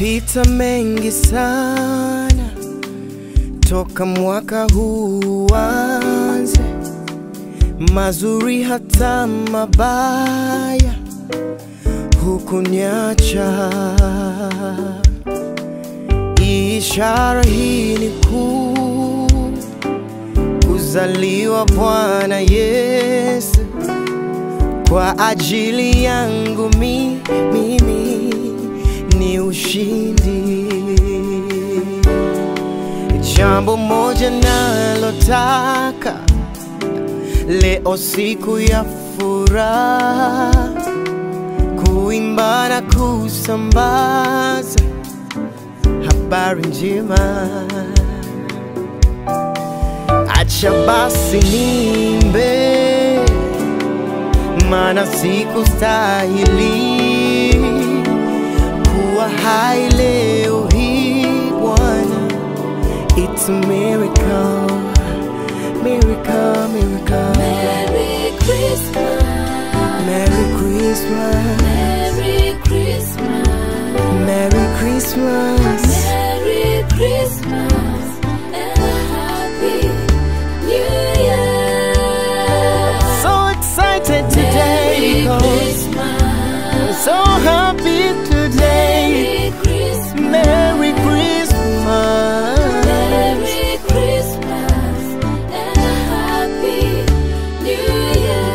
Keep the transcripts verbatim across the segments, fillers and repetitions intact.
Yamepita mengi sana toka mwaka huu uanze, mazuri hata mabaya hukuniacha. Ishara hii ni kuu, kuzaliwa Bwana Yesu kwa ajili yangu mi, mimi ni ushindi. Jambo moja nalotaka leo, siku ya furaha, kuimba na kusambaza habari njema. Acha basi niimbe, maana sikustahili kuwa hai leo hii Bwana. It's a miracle, miracle, miracle. Merry Christmas, Merry Christmas, Merry Christmas, Merry Christmas, Merry Christmas, and a Happy New Year. So excited today, Merry Christmas, so happy today. Merry Christmas, Merry Christmas, Merry Christmas, and a Happy New Year.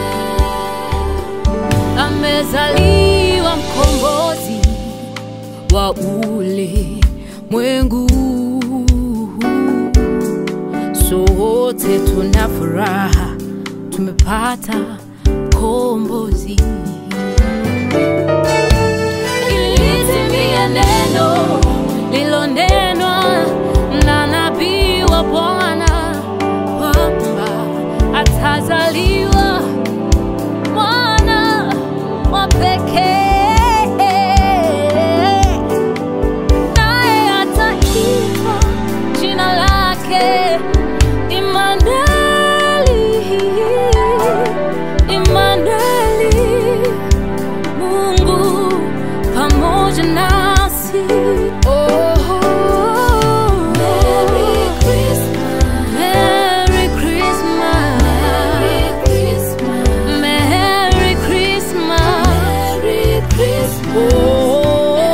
Amezaliwa mkombozi wa ulimwengu, sote tuna furaha, tumepata kombozi. Ilitimia neno lilonenwa na nabii wa Bwana kwamba atazaliwa mwana wa pekee, naye ataitwa jina lake Immanueli, Immanueli, Mungu pamoja nasi. Oh, Merry Christmas, Merry Christmas, Merry Christmas, Merry Christmas, Merry Christmas. Oh,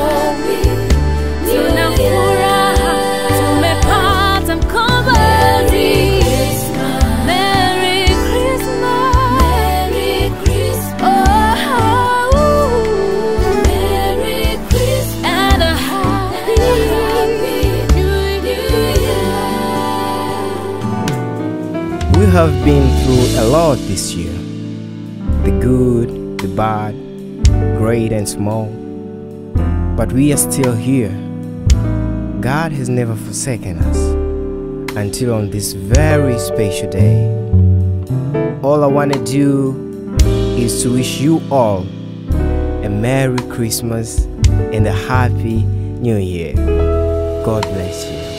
tuna furaha, tumepata mkombozi. Merry Christmas, Merry Christmas, oh, Merry Christmas, and a Happy New Year. we have been through a lot this year. The good, the bad, great and small. But we are still here. God has never forsaken us until on this very special day. All I want to do is to wish you all a Merry Christmas and a Happy New Year. God bless you.